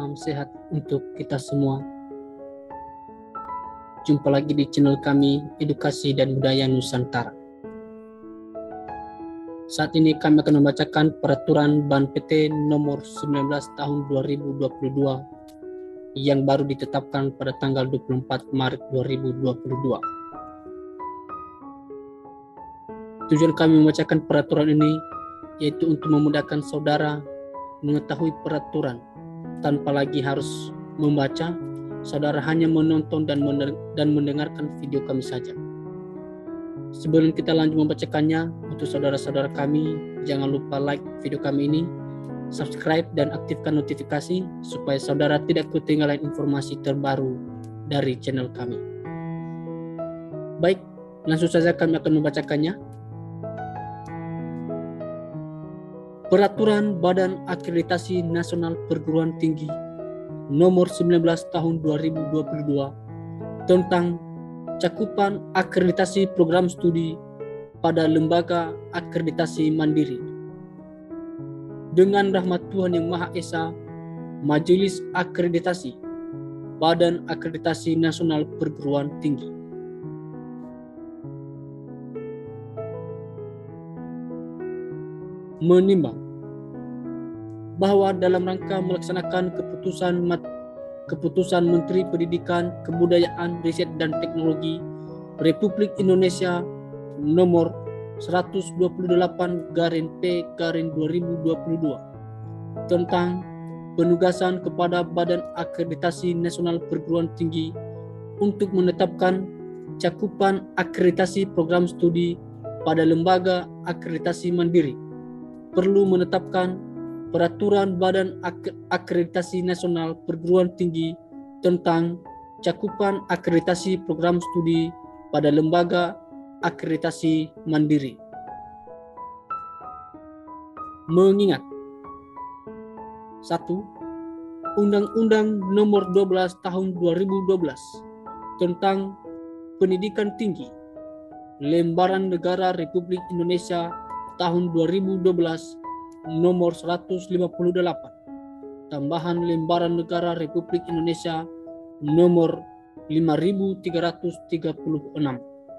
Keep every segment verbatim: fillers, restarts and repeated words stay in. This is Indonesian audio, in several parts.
salam sehat untuk kita semua. Jumpa lagi di channel kami Edukasi dan Budaya Nusantara. Saat ini kami akan membacakan peraturan Ban P T nomor sembilan belas tahun dua ribu dua puluh dua yang baru ditetapkan pada tanggal dua puluh empat Maret dua ribu dua puluh dua. Tujuan kami membacakan peraturan ini yaitu untuk memudahkan saudara mengetahui peraturan tanpa lagi harus membaca. Saudara hanya menonton dan mendengarkan video kami saja. Sebelum kita lanjut membacakannya, untuk saudara-saudara kami, jangan lupa like video kami ini, subscribe dan aktifkan notifikasi supaya saudara tidak ketinggalan informasi terbaru dari channel kami. Baik, langsung saja kami akan membacakannya. Peraturan Badan Akreditasi Nasional Perguruan Tinggi nomor sembilan belas tahun dua ribu dua puluh dua tentang cakupan akreditasi program studi pada lembaga akreditasi mandiri. Dengan rahmat Tuhan Yang Maha Esa, Majelis Akreditasi Badan Akreditasi Nasional Perguruan Tinggi menimbang bahwa dalam rangka melaksanakan keputusan keputusan Menteri Pendidikan, Kebudayaan, Riset dan Teknologi Republik Indonesia nomor seratus dua puluh delapan garing P garing dua ribu dua puluh dua tentang penugasan kepada Badan Akreditasi Nasional Perguruan Tinggi untuk menetapkan cakupan akreditasi program studi pada lembaga akreditasi mandiri, perlu menetapkan peraturan Badan Ak- Akreditasi Nasional Perguruan Tinggi tentang cakupan akreditasi program studi pada lembaga akreditasi mandiri. Mengingat satu. Undang-Undang Nomor dua belas Tahun dua ribu dua belas tentang Pendidikan Tinggi, Lembaran Negara Republik Indonesia tahun dua ribu dua belas nomor seratus lima puluh delapan, tambahan Lembaran Negara Republik Indonesia nomor lima ribu tiga ratus tiga puluh enam.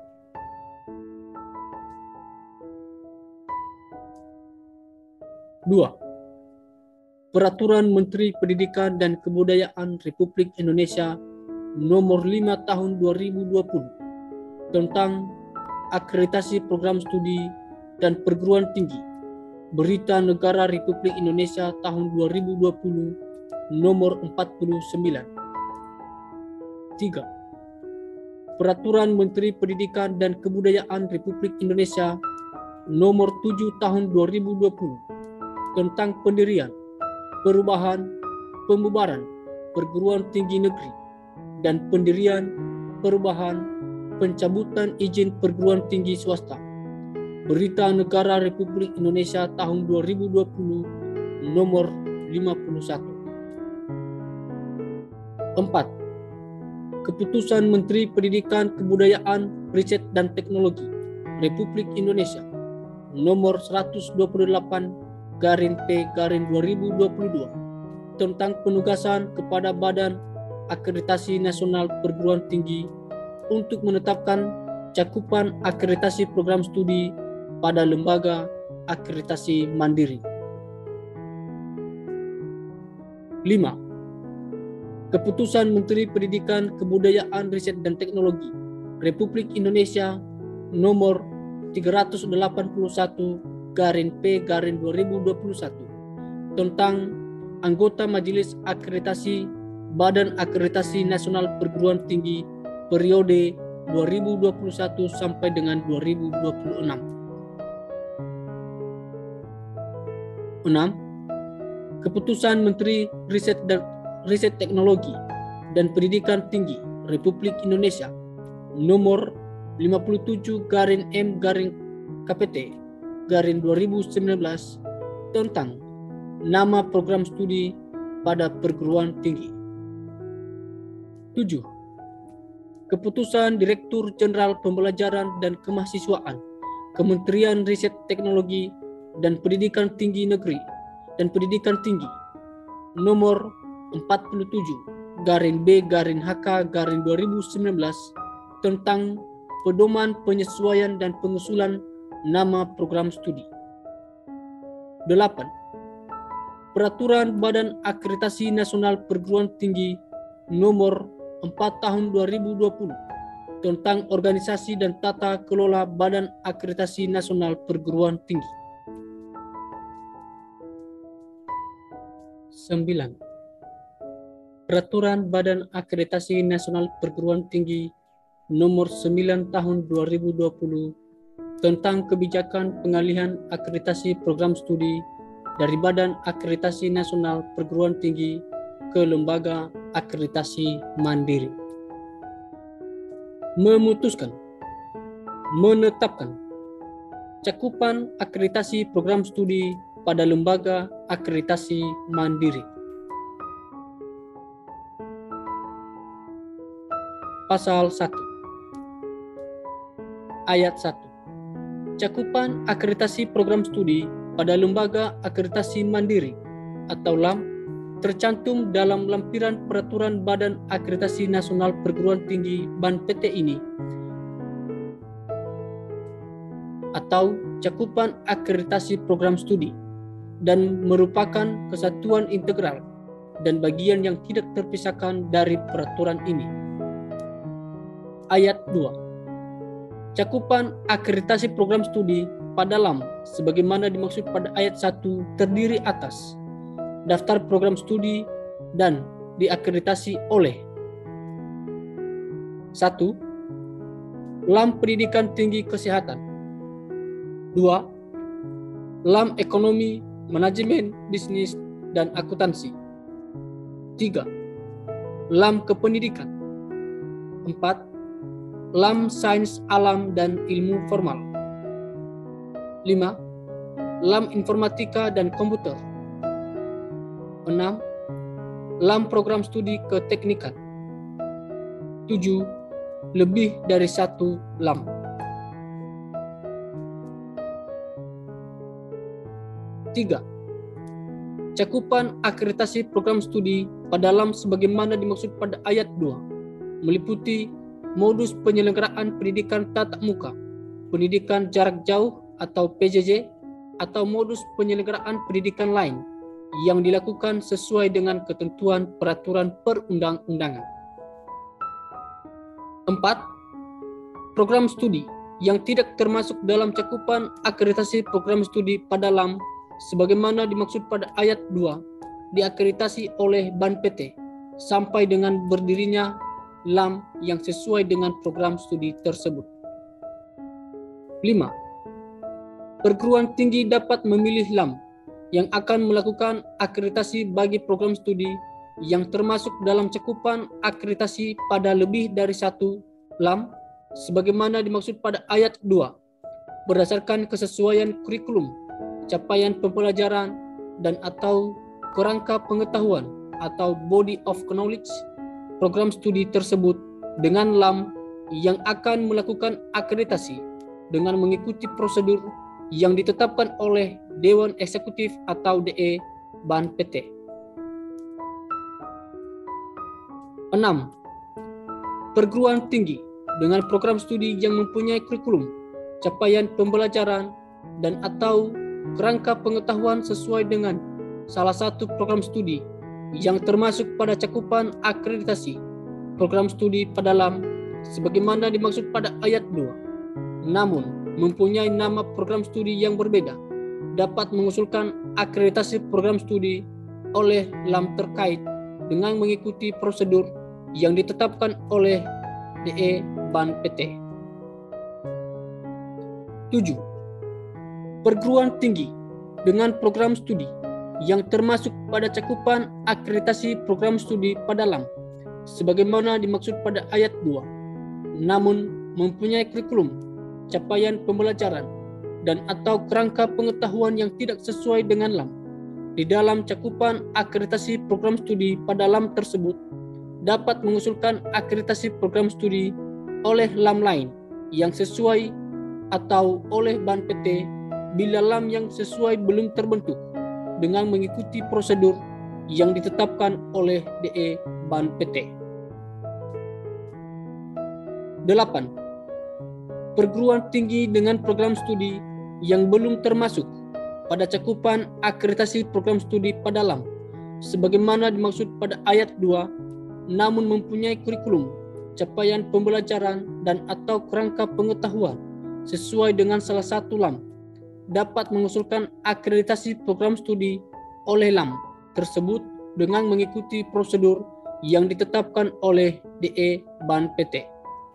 Dua. Peraturan Menteri Pendidikan dan Kebudayaan Republik Indonesia nomor lima tahun dua ribu dua puluh tentang akreditasi program studi dan perguruan tinggi, Berita Negara Republik Indonesia tahun dua ribu dua puluh nomor empat puluh sembilan. Tiga. Peraturan Menteri Pendidikan dan Kebudayaan Republik Indonesia nomor tujuh tahun dua ribu dua puluh tentang pendirian, perubahan, pembubaran perguruan tinggi negeri dan pendirian, perubahan, pencabutan izin perguruan tinggi swasta, Berita Negara Republik Indonesia tahun dua ribu dua puluh nomor lima puluh satu. Empat. Keputusan Menteri Pendidikan, Kebudayaan, Riset dan Teknologi Republik Indonesia nomor seratus dua puluh delapan garing P garing dua ribu dua puluh dua tentang penugasan kepada Badan Akreditasi Nasional Perguruan Tinggi untuk menetapkan cakupan akreditasi program studi pada lembaga akreditasi mandiri. Lima. Keputusan Menteri Pendidikan, Kebudayaan, Riset dan Teknologi Republik Indonesia nomor tiga ratus delapan puluh satu garing P garing dua ribu dua puluh satu tentang anggota Majelis Akreditasi Badan Akreditasi Nasional Perguruan Tinggi periode dua ribu dua puluh satu sampai dengan dua ribu dua puluh enam. Enam. Keputusan Menteri Riset dan Riset Teknologi dan Pendidikan Tinggi Republik Indonesia nomor lima puluh tujuh garing M garing K P T garing dua ribu sembilan belas tentang nama program studi pada perguruan tinggi. Tujuh. Keputusan Direktur Jenderal Pembelajaran dan Kemahasiswaan Kementerian Riset Teknologi dan Pendidikan Tinggi Negeri dan Pendidikan Tinggi nomor empat puluh tujuh garing B garing H K garing dua ribu sembilan belas tentang pedoman penyesuaian dan pengusulan nama program studi. delapan. Peraturan Badan Akreditasi Nasional Perguruan Tinggi Nomor empat Tahun dua ribu dua puluh tentang organisasi dan tata kelola Badan Akreditasi Nasional Perguruan Tinggi. sembilan. Peraturan Badan Akreditasi Nasional Perguruan Tinggi Nomor sembilan Tahun dua ribu dua puluh tentang kebijakan pengalihan akreditasi program studi dari Badan Akreditasi Nasional Perguruan Tinggi ke Lembaga Akreditasi Mandiri. Memutuskan, menetapkan cakupan akreditasi program studi pada Lembaga Akreditasi Mandiri. Pasal satu. Ayat satu. Cakupan akreditasi program studi pada Lembaga Akreditasi Mandiri atau L A M tercantum dalam lampiran Peraturan Badan Akreditasi Nasional Perguruan Tinggi B A N P T ini atau cakupan akreditasi program studi dan merupakan kesatuan integral dan bagian yang tidak terpisahkan dari peraturan ini. Ayat dua. Cakupan akreditasi program studi pada L A M sebagaimana dimaksud pada ayat satu terdiri atas daftar program studi dan diakreditasi oleh satu. L A M Pendidikan Tinggi Kesehatan. Dua. L A M Ekonomi, Manajemen, Bisnis, dan Akuntansi. Tiga. L A M Kependidikan. Empat. L A M Sains Alam dan Ilmu Formal. Lima. L A M Informatika dan Komputer. Enam. L A M Program Studi Keteknikan. Tujuh. Lebih dari satu L A M. Tiga. Cakupan akreditasi program studi pada L A M sebagaimana dimaksud pada ayat dua meliputi modus penyelenggaraan pendidikan tatap muka, pendidikan jarak jauh atau P J J, atau modus penyelenggaraan pendidikan lain yang dilakukan sesuai dengan ketentuan peraturan perundang-undangan. Empat. Program studi yang tidak termasuk dalam cakupan akreditasi program studi pada L A M sebagaimana dimaksud pada ayat dua diakreditasi oleh B A N P T sampai dengan berdirinya L A M yang sesuai dengan program studi tersebut. Lima. Perguruan tinggi dapat memilih L A M yang akan melakukan akreditasi bagi program studi yang termasuk dalam cakupan akreditasi pada lebih dari satu L A M sebagaimana dimaksud pada ayat dua berdasarkan kesesuaian kurikulum, capaian pembelajaran, dan atau kerangka pengetahuan atau body of knowledge program studi tersebut dengan L A M yang akan melakukan akreditasi dengan mengikuti prosedur yang ditetapkan oleh Dewan Eksekutif atau D E B A N P T. Enam. Perguruan tinggi dengan program studi yang mempunyai kurikulum, capaian pembelajaran, dan atau kerangka pengetahuan sesuai dengan salah satu program studi yang termasuk pada cakupan akreditasi program studi pada L A M sebagaimana dimaksud pada ayat dua, namun mempunyai nama program studi yang berbeda, dapat mengusulkan akreditasi program studi oleh L A M terkait dengan mengikuti prosedur yang ditetapkan oleh D E B A N P T. Tujuh. Perguruan tinggi dengan program studi yang termasuk pada cakupan akreditasi program studi pada L A M sebagaimana dimaksud pada ayat dua, namun mempunyai kurikulum, capaian pembelajaran, dan atau kerangka pengetahuan yang tidak sesuai dengan L A M di dalam cakupan akreditasi program studi pada L A M tersebut, dapat mengusulkan akreditasi program studi oleh L A M lain yang sesuai atau oleh B A N P T bila L A M yang sesuai belum terbentuk dengan mengikuti prosedur yang ditetapkan oleh D E Ban P T. delapan. Perguruan tinggi dengan program studi yang belum termasuk pada cakupan akreditasi program studi pada L A M sebagaimana dimaksud pada ayat dua, namun mempunyai kurikulum, capaian pembelajaran dan atau kerangka pengetahuan sesuai dengan salah satu L A M dapat mengusulkan akreditasi program studi oleh L A M tersebut dengan mengikuti prosedur yang ditetapkan oleh D E Ban P T.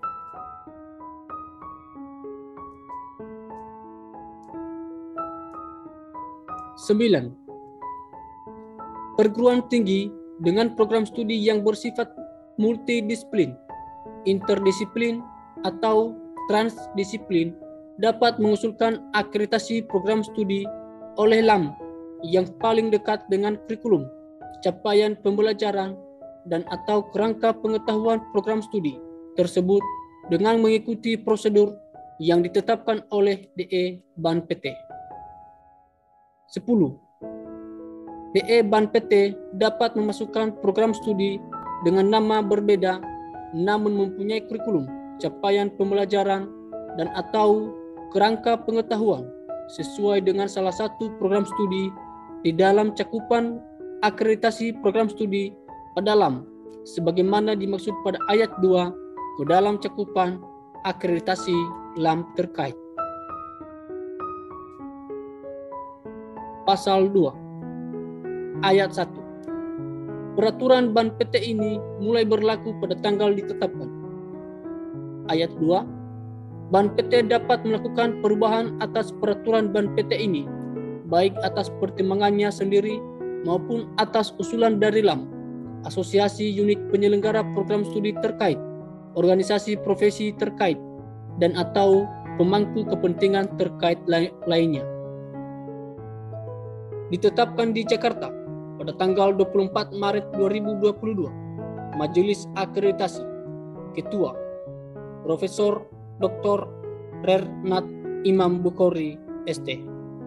sembilan. Perguruan tinggi dengan program studi yang bersifat multidisiplin, interdisiplin, atau transdisiplin dapat mengusulkan akreditasi program studi oleh L A M yang paling dekat dengan kurikulum, capaian pembelajaran, dan atau kerangka pengetahuan program studi tersebut dengan mengikuti prosedur yang ditetapkan oleh D E Ban P T. sepuluh. D E Ban P T dapat memasukkan program studi dengan nama berbeda namun mempunyai kurikulum, capaian pembelajaran, dan atau kerangka pengetahuan sesuai dengan salah satu program studi di dalam cakupan akreditasi program studi pada L A M sebagaimana dimaksud pada ayat dua ke dalam cakupan akreditasi L A M terkait. Pasal dua ayat satu. Peraturan Ban P T ini mulai berlaku pada tanggal ditetapkan. Ayat dua. Ban P T dapat melakukan perubahan atas peraturan Ban P T ini, baik atas pertimbangannya sendiri maupun atas usulan dari L A M, asosiasi unit penyelenggara program studi terkait, organisasi profesi terkait, dan atau pemangku kepentingan terkait lainnya. Ditetapkan di Jakarta pada tanggal dua puluh empat Maret dua ribu dua puluh dua. Majelis Akreditasi. Ketua Profesor Doktor Rernat Imam Bukhori S T.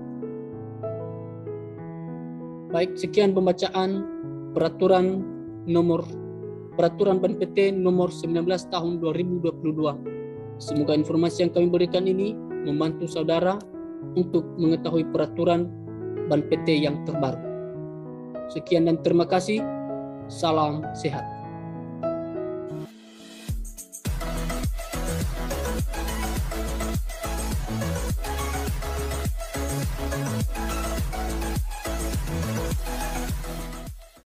Baik, sekian pembacaan peraturan nomor peraturan Ban P T nomor sembilan belas tahun dua ribu dua puluh dua. Semoga informasi yang kami berikan ini membantu saudara untuk mengetahui peraturan Ban P T yang terbaru. Sekian dan terima kasih. Salam sehat.